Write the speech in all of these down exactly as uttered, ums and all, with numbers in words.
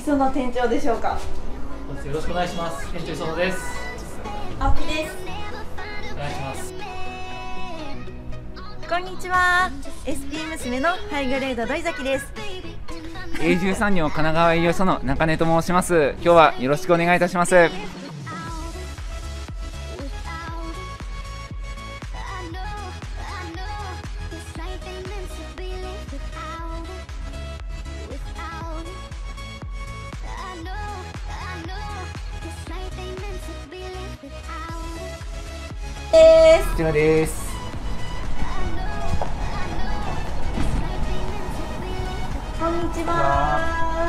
磯野店長でしょうか。 よろしくお願いします。店長磯野です。 青木です。 お願いします。 こんにちは。エスピー 娘のハイグレード土井崎です。 永住産業神奈川営業所の中根と申します。今日はよろしくお願いいたします。こちらです。 こんにちは。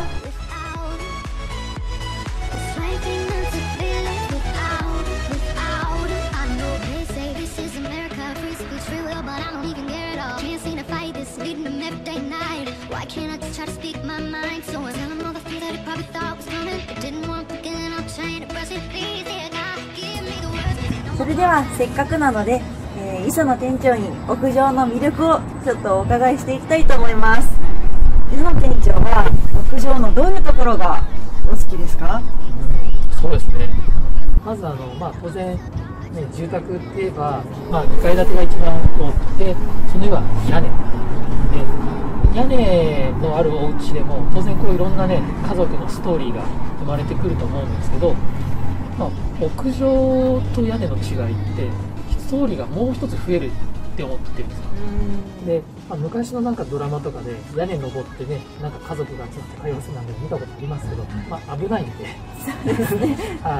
それではせっかくなので、えー、磯野店長に屋上の魅力をちょっとお伺いしていきたいと思います。磯野店長は屋上のどういうところがお好きですか？ そうですね。まずあの、まあ、当然、ね、住宅って言えば、まあ、にかい建てが一番多くて、その上は屋根。で屋根のあるお家でも当然こういろんなね家族のストーリーが生まれてくると思うんですけど、まあ、屋上と屋根の違いってストーリーがもう一つ増えるって思ってるんですよ。で、まあ、昔のなんかドラマとかで屋根登ってねなんか家族が集まって会話するなんて見たことありますけど、まあ、危ないんでそうですねはい、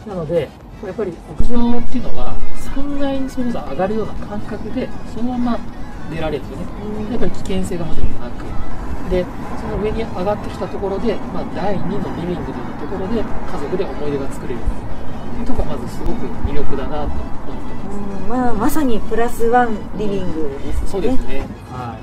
なのでやっぱり屋上っていうのはさんがいにそれこそ上がるような感覚でそのまま出られるよね。やっぱり危険性がもちろんなくでその上に上がってきたところで、まあ、だいにのリビングのところで家族で思い出が作れるっていうところがまずすごく魅力だなと思ってます。 まあ、まさにプラスワンリビングですね。 そうですね。はい。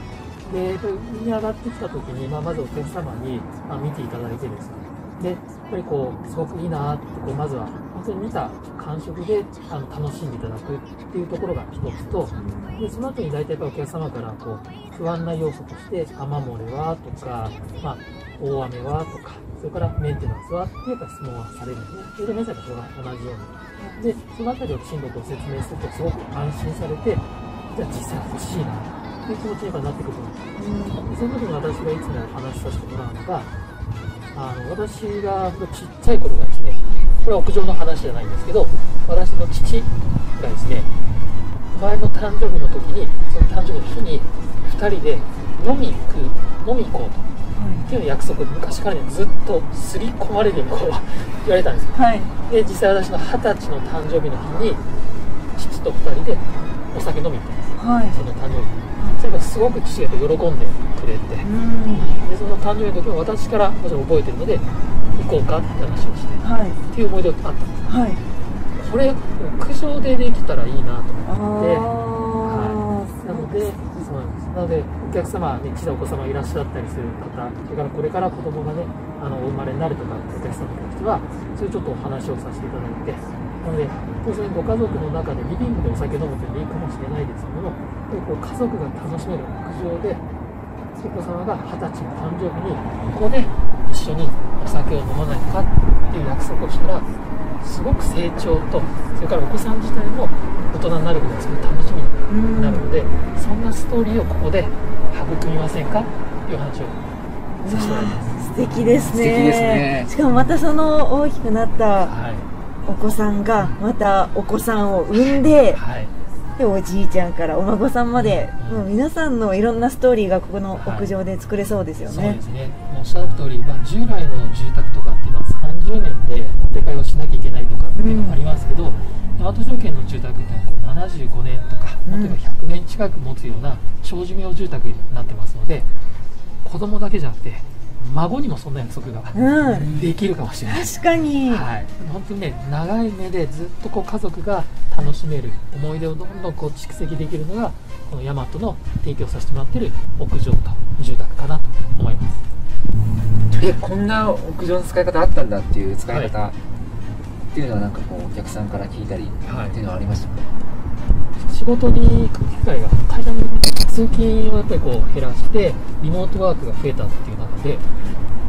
で、上に上がってきたときに、まあ、まずお客様に、まあ、見ていただいてですね。で、やっぱりこう、すごくいいなって、こう、まずは、本当に見た感触で、あの、楽しんでいただくっていうところが一つと、で、その後に大体やっぱお客様から、こう、不安な要素として、雨漏れはとか、まあ、大雨はとか、それからメンテナンスはっていうか質問はされるんですね。それで皆さんがそれが同じように。で、そのあたりをきちんとご説明するとすごく安心されて、じゃあ実際欲しいなっていう気持ちになってくると思うんです。その時に私がいつも話させてもらうのが、あの私がちっちゃい頃がですね、これは屋上の話じゃないんですけど、私の父がですね、前の誕生日の時に、その誕生日の日にふたりで飲み行く、飲み行こうと。っていう約束、昔からねずっと刷り込まれるようにこう言われたんですよ、はい、で実際私のはたちの誕生日の日に父とふたりでお酒飲みに行ったんです、はい、その誕生日、それがすごく父が喜んでくれて、でその誕生日の時も私からもちろん覚えてるので行こうかって話をして、はい、っていう思い出があったんです、はい、これ屋上でできたらいいなと思って、はい、なのでそうなんです。なのでお客様、ね、小さいお子様いらっしゃったりする方、それからこれから子供がねあのお生まれになるとかお客様に関してはそういうちょっとお話をさせていただいて、なので当然ご家族の中でリビングでお酒飲むというのもいいかもしれないですけども、こう家族が楽しめる屋上でお子様がはたちの誕生日にここで一緒にお酒を飲まないかっていう約束をしたらすごく成長と、それからお子さん自体も大人になることがすごく楽しみになるので、そんなストーリーをここで育みませんかっていう話をさせてもらいます。 素敵ですね。 素敵ですね。 しかもまたその大きくなったお子さんがまたお子さんを産んで、はい、でおじいちゃんからお孫さんまで、うん、もう皆さんのいろんなストーリーがここの屋上で作れそうですよね。 はい、そうですね。おっしゃる通り、まあ、従来の住宅とかっていうのはさんじゅうねんで建て替えをしなきゃいけないとかっていうのがありますけど、うん、アート条件の住宅っていうのはこうななじゅうごねんとか、もっと言えばひゃくねん近く持つような長寿命住宅になってますので、子供だけじゃなくて孫にもそんな約束が、うん、できるかもしれない。 確かに、 はい、本当にね長い目でずっとこう家族が楽しめる思い出をどんどんこう蓄積できるのがこのヤマトの提供させてもらっている屋上と住宅かなと思います。 えこんな屋上の使い方あったんだっていう使い方、はい、っていうのはなんかこうお客さんから聞いたりっていうのはありましたか？ 仕事に行く機会が会社の通勤をやっぱりこう減らしてリモートワークが増えたっていう中で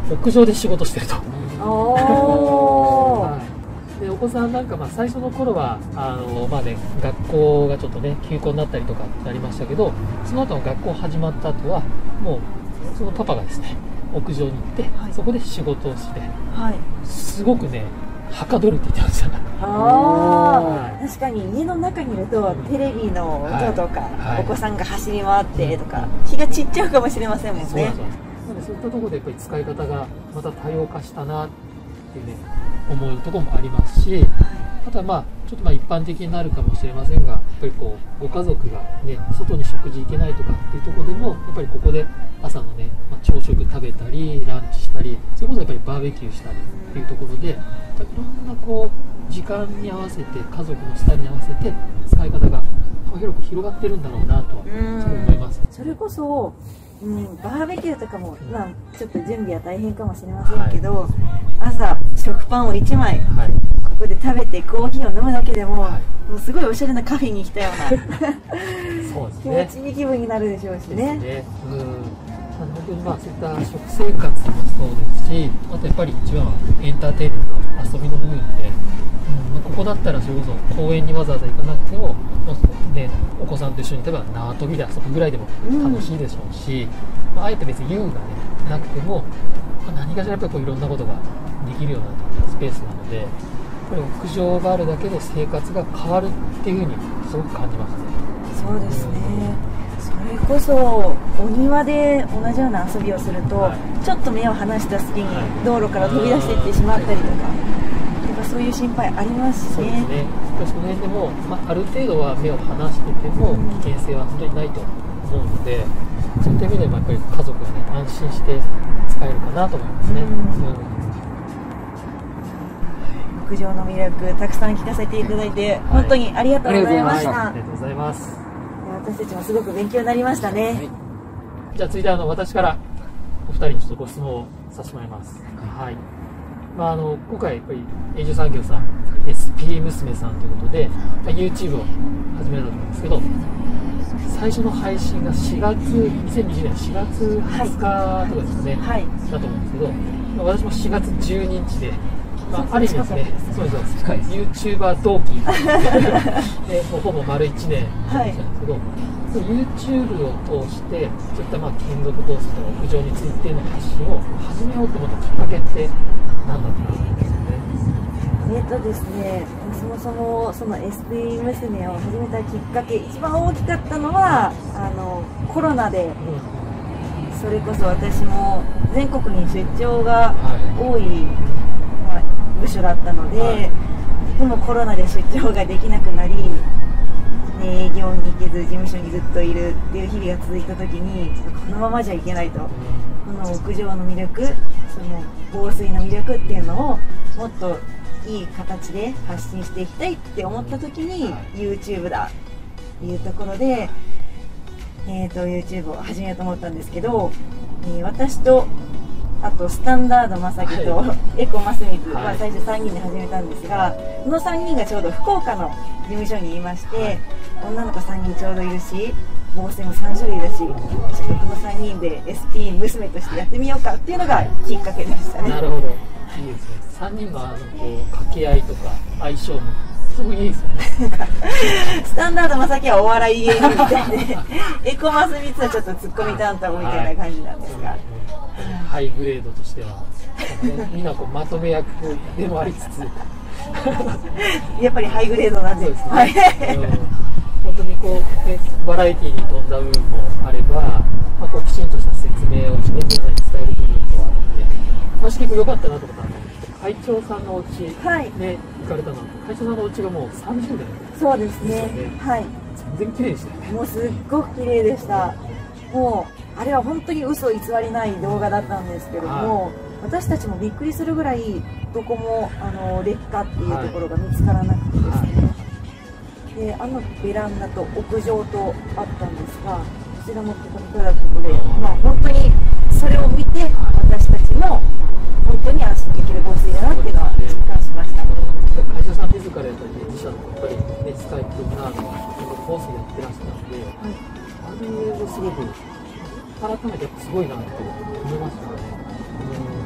屋上で仕事してると。 おー、 はい、でお子さんなんかまあ最初の頃はあの、まあね、学校がちょっとね休校になったりとかなりましたけど、その後の学校始まった後はもうそのパパがですね屋上に行って、はい、そこで仕事をして、はい、すごくねはかどるって言ってましたね。 ああ、確かに家の中にいるとテレビの音とか、はいはい、お子さんが走り回ってとか気が散っちゃうかもしれませんもんね。 そうなんですよ。なのでそういったところでやっぱり使い方がまた多様化したなっていうね思うところもありますし、あとはまあちょっとまあ一般的になるかもしれませんが、やっぱりこうご家族がね外に食事行けないとかっていうところでもやっぱりここで朝のね、まあ、朝食食べたりランチしたり、それこそやっぱりバーベキューしたりっていうところで、いろんなこう時間に合わせて家族のスタイルに合わせて使い方が幅広く広がってるんだろうなとそう思います。 それこそ、うん、バーベキューとかも、まあ、ちょっと準備は大変かもしれませんけど、はい、朝食パンをいちまい、はい、ここで食べてコーヒーを飲むだけでも、はい、もうすごいおしゃれなカフェに来たようなそうです、ね、気持ちいい気分になるでしょうしね。ですね、うん、本当にまあそういった食生活もそうですし、あとやっぱり一番はエンターテインメント、遊びの部分で、うんまあ、ここだったらそれこそ公園にわざわざ行かなくても、まあね、お子さんと一緒に例えば縄跳びで遊ぶぐらいでも楽しいでしょうし、うんまあ、あえて別に遊具が、ね、なくても、まあ、何かしらやっぱりこういろんなことができるようなスペースなので、やっぱり屋上があるだけで生活が変わるっていうふうにすごく感じますね。 そうですね、それこそお庭で同じような遊びをすると、はい、ちょっと目を離した隙に道路から飛び出していってしまったりとか、はい、そういう心配ありますしね。そうですね、 その辺でも、まあ、ある程度は目を離してても危険性は本当にないと思うので、そういった意味でもやっぱり家族がね安心して使えるかなと思いますね。 屋上の魅力たくさん聞かせていただいて、はい、本当にありがとうございました。 ありがとうございます。 私たちもすごく勉強になりましたね。はい、 じゃあ続いてあの私からお二人にちょっとご質問をさせてもらいます。はい。まああの今回やっぱり永住産業さん エスピー 娘さんということで、まあ、YouTube を始めたと思うんですけど、最初の配信がしがつにせんにじゅうねんしがつはつかとかですね、はい、だと思うんですけど、まあ、私もしがつじゅうににちで。まあ、ある意味ですね、そうです、ユーチューバー同期で、もうほぼ丸いちねんなんですけど、はい、YouTube を通して、そういったまあ金属投資と屋上についての発信を始めようと思ったきっかけって、何だったんですかね。 えっとですね、そもそもその エスピー 娘を始めたきっかけ、一番大きかったのは、あのコロナで、うん、それこそ私も全国に出張が多い、はい部署だったので、はい、でもコロナで出張ができなくなり、ね、営業に行けず事務所にずっといるっていう日々が続いた時に、このままじゃいけないと、この屋上の魅力、その防水の魅力っていうのをもっといい形で発信していきたいって思った時に、はい、YouTube だっていうところで、えーと YouTube を始めようと思ったんですけど、えー、私とあとスタンダードまさきと、はい、エコマスミズは、はい、最初さんにんで始めたんですが、このさんにんがちょうど福岡の事務所にいまして、はい、女の子さんにんちょうどいるし、防水もさんしゅるいだし、ちょっとこのさんにんで エスピー 娘としてやってみようかっていうのがきっかけでしたね。 なるほど、いいですね。さんにんのあのこう掛け合いとか相性もすごいいいですよね。 スタンダードまさきはお笑い芸人みたいでエコマスミツはちょっとツッコミ担当みたいな感じなんですが、はい、 ハイグレードとしては、みんなこうまとめ役でもありつつやっぱりハイグレードなんです。はい、 本当にこう、ね、バラエティーに富んだ部分もあれば、まあ、こうきちんとした説明をして皆さんに伝える部分もあるので、私結構良かったなと思ったんですけど、会長さんのお家ね、はい、行かれたの、会長さんのお家がもうさんじゅうねん。 そうですね。はい。 全然綺麗でしたよね。 もうすっごく綺麗でした。もうあれは本当に嘘偽りない動画だったんですけども、はい、私たちもびっくりするぐらいどこもあの劣化っていうところが見つからなくてですね、はい、であのベランダと屋上とあったんですが、こちらもここにただことで、まあ、本当にそれを見て私たちも本当に安心できる防水だなっていうのは実感しました。 会社さん自らやっぱり自社のやっぱりね使いっていうのは防水やってらっしゃったので、はい、あれをすごく改めてすごいなって思いましたね。うん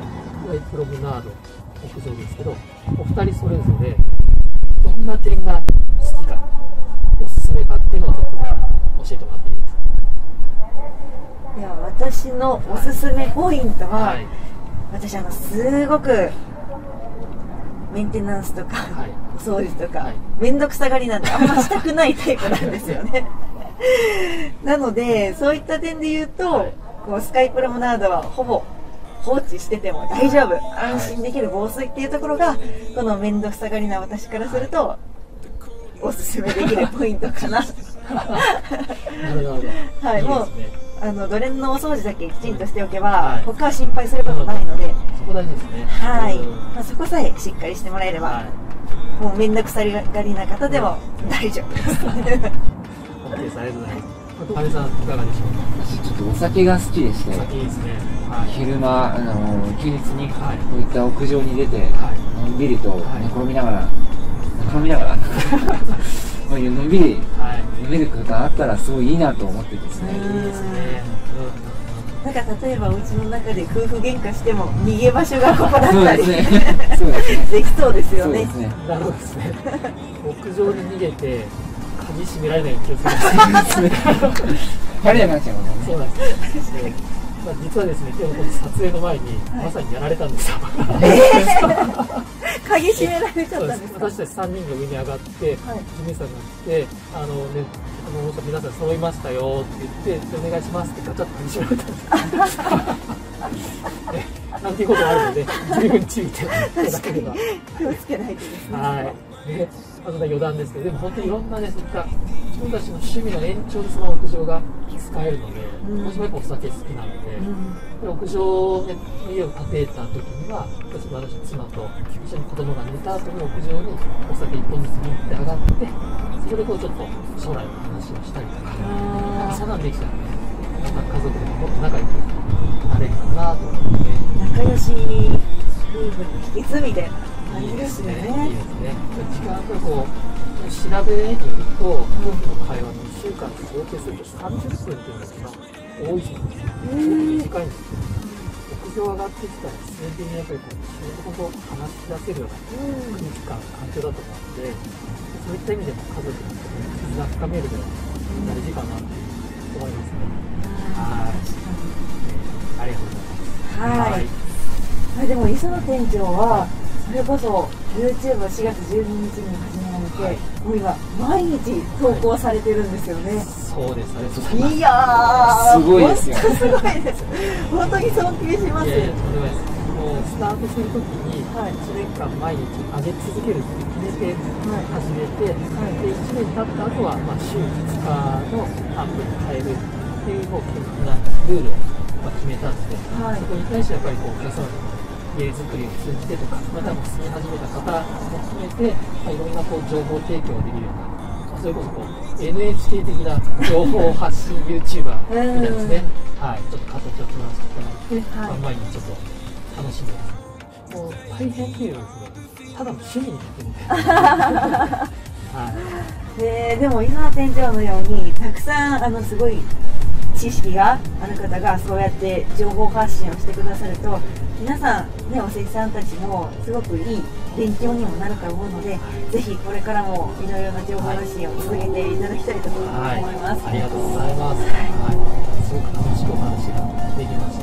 スカイプロムナード屋上ですけど、お二人それぞれどんな点が好きか、おすすめかっていうのをちょっと教えてもらっていいですか。 では私のおすすめポイントは、 はい、 私あのすごくメンテナンスとか、 はい、 お掃除とか、 はい、 めんどくさがりなんであんましたくないタイプなんですよねなのでそういった点で言うと、はい、こうスカイプロムナードはほぼ放置してても大丈夫、安心できる防水っていうところが、このめんどくさがりな私からするとおすすめできるポイントかななるほど、 はい、もうあのドレンのお掃除だけきちんとしておけば、はい、他は心配することないので、 そこ大事ですね。 はい、まあ、そこさえしっかりしてもらえれば、はい、もうめんどくさがりな方でも大丈夫です。 OK です。ありがとうございます。阿部さんいかがでしょうか。 私ちょっとお酒が好きでして、 お酒いいですね。 はい、昼間あの休日にこういった屋上に出て、はい、のんびりと寝転びながら、寝転びながらのんびり飲める空間あったらすごいいいなと思ってですね。いいですね。 なんか例えばお家の中で夫婦喧嘩しても逃げ場所がここだったりそうですね。そうですね。 できそうですよね。 そうですね。なるほどですね。屋上に逃げて鍵閉められないように気をつけてください。 バレなくなっちゃうもんね。 そうなんですね。まあ実はですね、今日撮影の前にまさにやられたんですよ。 鍵閉められちゃったんですか。 私たちさんにんが上に上がって、事務さんが来て、あのね、あの皆さん揃いましたよって言って、お願いしますってガチャッと鍵閉められたんです。なんていうことがあるので、十分注意していただければ。 気をつけないとですね。 はい。ね、あの余談ですけど、でも本当にいろんなね、そういった自分たちの趣味の延長でその屋上が使えるので、うん、私もやっぱお酒好きなので、うん、屋上で家を建てた時には、私妻と一緒に子供が寝た後に屋上にお酒一本ずつ持って上がって、そこでこうちょっと将来の話をしたりとか、そんなんできたらね、なんか家族でももっと仲良くなれるかなと思って、ね、 仲良し夫婦の秘訣みたいな感じですね。 いいですね。時間がこう調べに行くと、夫婦の会話のいっしゅうかんで合計するとさんじゅっぷんっていうのが一番多いそうです。すごく短いんですけど、屋上上がってきたら自然的にやっぱりこう仕事ほど話し出せるような空気感、環境だと思うので、そういった意味でも家族の絆深めるのが大事かなと思いますね。はい。ありがとうございます。 はい。はい、でも磯野店長はそれこそ ユーチューブ しがつじゅうににちに始められて、はい、もう今毎日投稿されてるんですよね。はい、 そうです。ありがとうございます。 いやー、 すごいですよ。 すごいです。本当に尊敬します。 いやいや、とんでもないです。もうスタートするときにいちねんかん毎日上げ続けるって決めて始めて、はい、でいちねん経った後はまあ週ふつかのアップに変えるっていうもう基本的なルールをまあ決めたので、はい、そこに対してやっぱりこうお客様に家作りを通じてとか、またも住み始めた方も含めて、まあ、いろんなこう情報提供できるような、まあ、それこそこう エヌエイチケー 的な情報発信 ユーチューバー みたいですね。はい、ちょっと形を作らせていただいて、はい、まあ、毎日ちょっと楽しんでます。もう大変っていうのはですね、ただの趣味になってるんで。はい。 で、でも磯野店長のようにたくさんあのすごい知識がある方がそうやって情報発信をしてくださると、皆さんね、おせちさんたちもすごくいい勉強にもなると思うので、ぜひこれからもいろいろな情報発信を続けていただきたいと思います。はい、 ありがとうございます。はい、すごく楽しくお話ができました。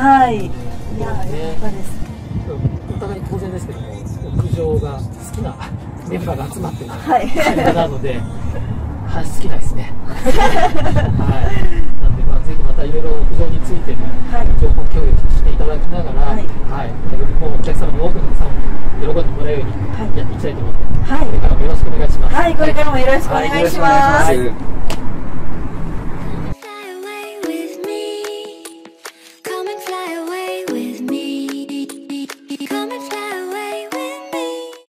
はい、いや、よかったです。 お互い当然ですけども、屋上が好きなメンバーが集まってる会話なので、はい、好きなんですね。はい。なんで、まあ、ぜひまたいろいろ屋上についての情報共有していただきながら、はい、はい、もうお客様に多くの皆さんに喜んでもらえるようにやっていきたいと思って、はい、これからもよろしくお願いします。 はい、これからもよろしくお願いします。